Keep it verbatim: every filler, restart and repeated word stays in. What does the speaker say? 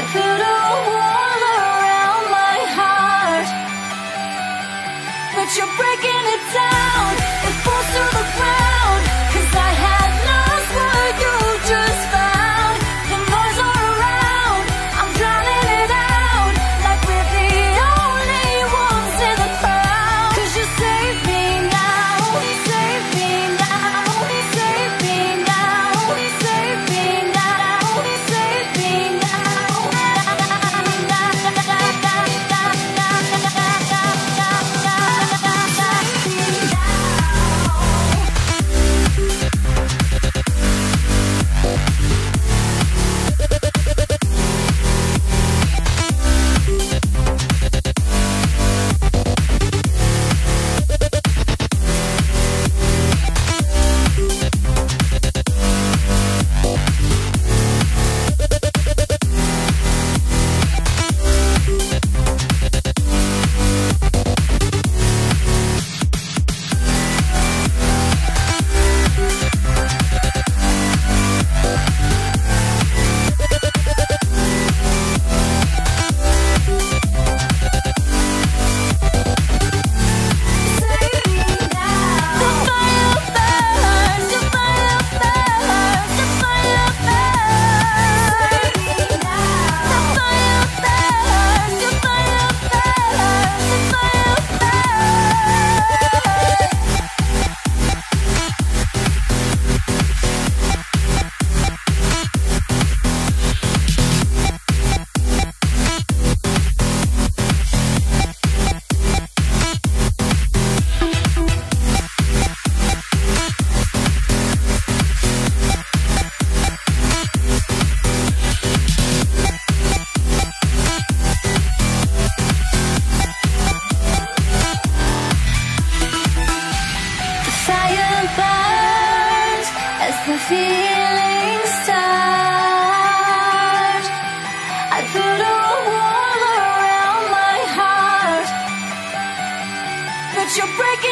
put a wall around my heart, but you're breaking it down. It falls to the ground, 'cause I had lost what you just found. The noise all around, I'm drowning it out, like we're the only ones in the crowd. 'Cause you save me now, save me now, save me now, save me now, save me now. The feelings start. I put a wall around my heart, but you're breaking